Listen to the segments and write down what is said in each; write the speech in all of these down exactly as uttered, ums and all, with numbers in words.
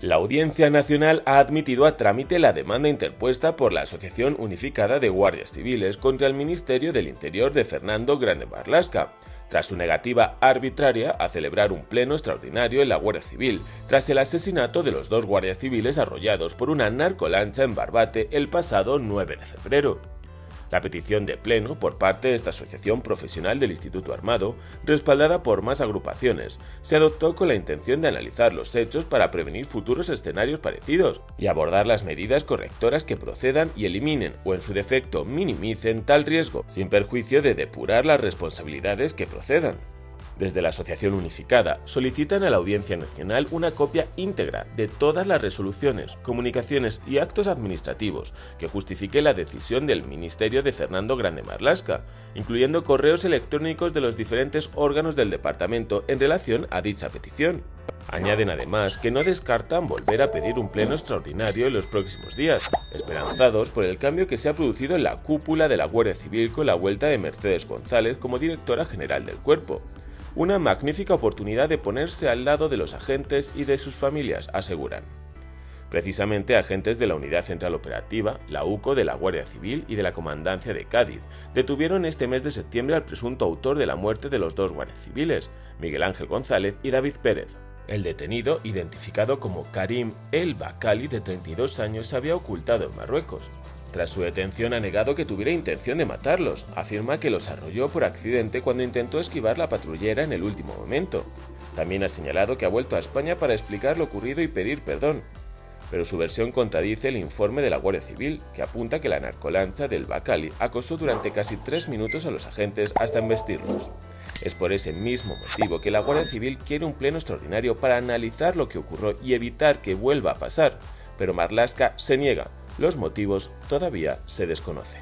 La Audiencia Nacional ha admitido a trámite la demanda interpuesta por la Asociación Unificada de Guardias Civiles contra el Ministerio del Interior de Fernando Grande Marlaska, tras su negativa arbitraria a celebrar un pleno extraordinario en la Guardia Civil, tras el asesinato de los dos guardias civiles arrollados por una narcolancha en Barbate el pasado nueve de febrero. La petición de pleno por parte de esta asociación profesional del Instituto Armado, respaldada por más agrupaciones, se adoptó con la intención de analizar los hechos para prevenir futuros escenarios parecidos y abordar las medidas correctoras que procedan y eliminen o en su defecto minimicen tal riesgo, sin perjuicio de depurar las responsabilidades que procedan. Desde la Asociación Unificada solicitan a la Audiencia Nacional una copia íntegra de todas las resoluciones, comunicaciones y actos administrativos que justifique la decisión del Ministerio de Fernando Grande Marlaska, incluyendo correos electrónicos de los diferentes órganos del departamento en relación a dicha petición. Añaden además que no descartan volver a pedir un pleno extraordinario en los próximos días, esperanzados por el cambio que se ha producido en la cúpula de la Guardia Civil con la vuelta de Mercedes González como directora general del cuerpo. Una magnífica oportunidad de ponerse al lado de los agentes y de sus familias, aseguran. Precisamente agentes de la Unidad Central Operativa, la U C O de la Guardia Civil y de la Comandancia de Cádiz, detuvieron este mes de septiembre al presunto autor de la muerte de los dos guardias civiles, Miguel Ángel González y David Pérez. El detenido, identificado como Karim El Bakali, de treinta y dos años, se había ocultado en Marruecos. Tras su detención ha negado que tuviera intención de matarlos, afirma que los arrolló por accidente cuando intentó esquivar la patrullera en el último momento. También ha señalado que ha vuelto a España para explicar lo ocurrido y pedir perdón. Pero su versión contradice el informe de la Guardia Civil, que apunta que la narcolancha del Bakali acosó durante casi tres minutos a los agentes hasta embestirlos. Es por ese mismo motivo que la Guardia Civil quiere un pleno extraordinario para analizar lo que ocurrió y evitar que vuelva a pasar, pero Marlaska se niega. Los motivos todavía se desconocen.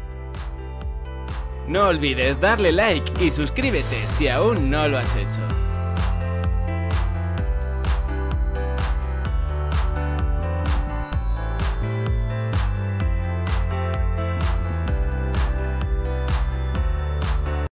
No olvides darle like y suscríbete si aún no lo has hecho.